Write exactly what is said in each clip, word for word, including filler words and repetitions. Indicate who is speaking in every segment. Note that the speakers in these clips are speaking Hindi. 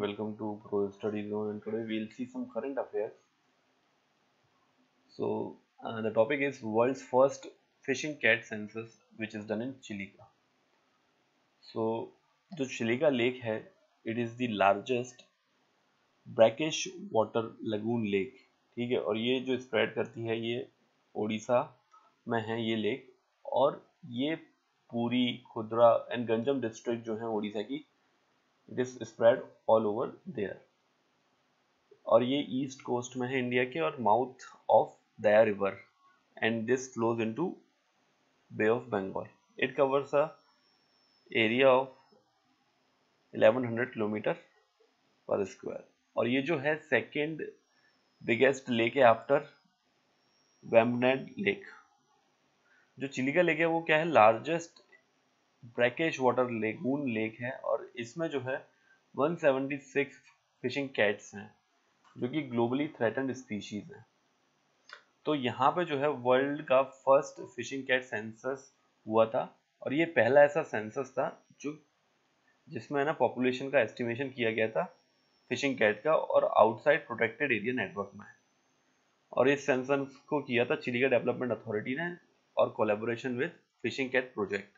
Speaker 1: welcome to Pro Study Zone, and today we'll see some current affairs. So uh, the topic is world's first fishing cat census, which is done in Chilica. So जो चिलिका लेक है, it is the largest brackish water lagoon lake. ठीक है, और ये जो स्प्रेड करती है ये ओडिशा में है ये लेक, और ये पूरी खुदरा एंड गंजम डिस्ट्रिक्ट जो है ओडिशा की, it is spread all over there. और ये ईस्ट कोस्ट में है इंडिया के और mouth of Daya river, and this flows into bay of Bengal. It covers a area of eleven hundred kilometre per square. और ये जो है सेकेंड बिगेस्ट लेक है आफ्टर वेम्बनाड लेक. जो चिलिका लेक है वो क्या है, largest brackish water lagoon lake है, और इसमें जो है one seventy six fishing cats हैं जो कि ग्लोबली थ्रेटन्ड स्पीशीज हैं. तो यहाँ पे जो है वर्ल्ड का फर्स्ट फिशिंग कैट सेंसस हुआ था, और ये पहला ऐसा सेंसस था जो जिसमें ना पॉपुलेशन का एस्टिमेशन किया गया था फिशिंग कैट का, और आउटसाइड प्रोटेक्टेड एरिया नेटवर्क में. और इस सेंसस को किया था चिलिका डेवलपमेंट अथॉरिटी ने और collaboration with fishing cat project.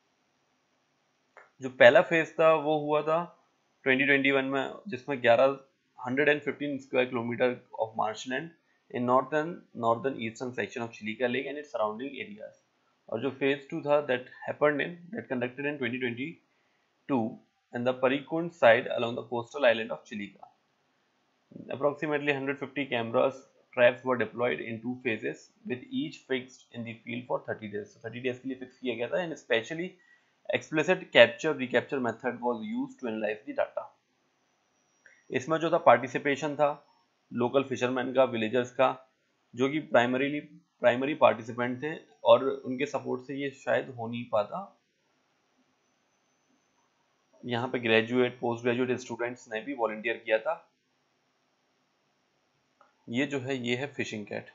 Speaker 1: जो पहला फेज था वो हुआ था ट्वेंटी ट्वेंटी वन में, जिसमें ग्यारह hundred fifteen square kilometre of marshland in northern northern eastern section of Chilika lake and its surrounding areas. और जो फेज टू था that happened in that conducted in twenty twenty two in the Parikud side along the coastal island of Chilika. Approximately one hundred fifty cameras traps were deployed in two phases with each fixed in the field for thirty days. So thirty days के लिए फिक्स किया गया था, and especially explicit capture recapture method was used to analyze the data. इसमें जो था पार्टिसिपेशन था लोकल फिशरमैन का, विलेजर्स का, जो कि प्राइमरीली प्राइमरी पार्टिसिपेंट थे, और उनके सपोर्ट से ये शायद हो नहीं पाता. यहाँ पे ग्रेजुएट पोस्ट ग्रेजुएट स्टूडेंट्स ने भी वॉलंटियर किया था. ये जो है ये है फिशिंग कैट.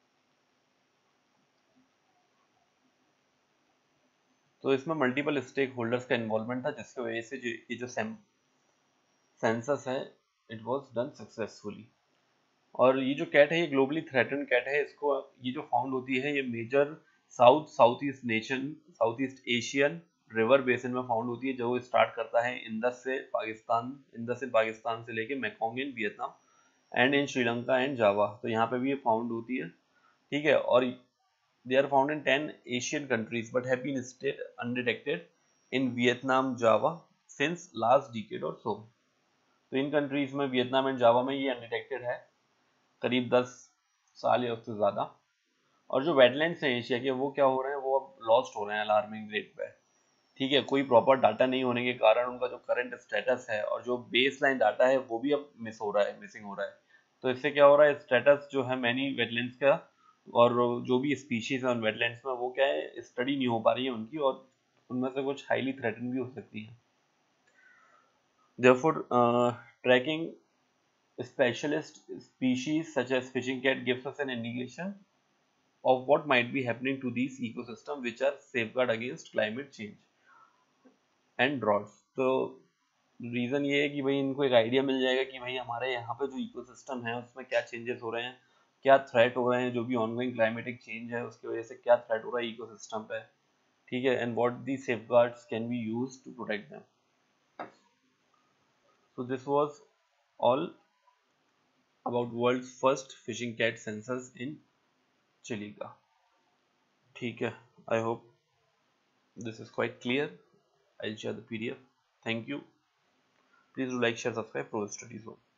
Speaker 1: तो इसमें मल्टीपल स्टेक होल्डर्स का इन्वॉल्वमेंट था, जिसकी वजह से जो ये जो सेंसस है इट वाज डन सक्सेसफुली. और ये जो कैट है ये ग्लोबली थ्रेटन कैट है. इसको ये जो फाउंड होती है ये major south south east nation south east Asian river basin में फाउंड होती है, जो स्टार्ट करता है इंडस से पाकिस्तान इंडस इन पाकिस्तान से लेके Mekong in Vietnam and in Sri Lanka and Java. तो यहाँ पे भी ये फाउंड होती है. ठीक है, और they are found in ten Asian countries but have been still undetected in Vietnam, Java since last decade or so. तो इन कंट्रीज में वियतनाम एंड जावा में ये अनडिटेक्टेड है करीब दस साल या उससे ज़्यादा. और जो वेटलैंड्स हैं एशिया के वो क्या हो रहे हैं, वो अब लॉस्ट हो रहे हैं अलार्मिंग रेट पे. ठीक है, कोई प्रॉपर डाटा नहीं होने के कारण उनका जो करंट स्टेटस है और जो बेस लाइन डाटा है वो भी अब मिस हो रहा है मिसिंग हो रहा है. तो इससे क्या हो रहा है, स्टेटस जो है मैनी वेटलैंड्स का और जो भी स्पीशीज है उन वेटलैंड्स में वो क्या है स्टडी नहीं हो पा रही है उनकी, और उनमें से कुछ हाईली थ्रेटन भी हो सकती है. Therefore, uh, tracking specialist species such as fishing cat gives us an indication of what might be happening to these ecosystems which are safeguard against climate change and droughts. तो रीज़न ये है कि भाई इनको एक आइडिया मिल जाएगा कि भाई हमारे यहाँ पे जो इकोसिस्टम है उसमें क्या चेंजेस हो रहे हैं, क्या थ्रेट हो रहे हैं, जो भी ऑनगोइंग क्लाइमेटिक चेंज है उसकी वजह से क्या थ्रेट हो रहा है इकोसिस्टम पे. ठीक है, and what the safeguards can be used to protect them. So this was all about world's first fishing cat census in Chilika. ठीक है, I hope this is quite clear. I will share the PDF. Thank you. Please do like, share, subscribe Pro Study Zone.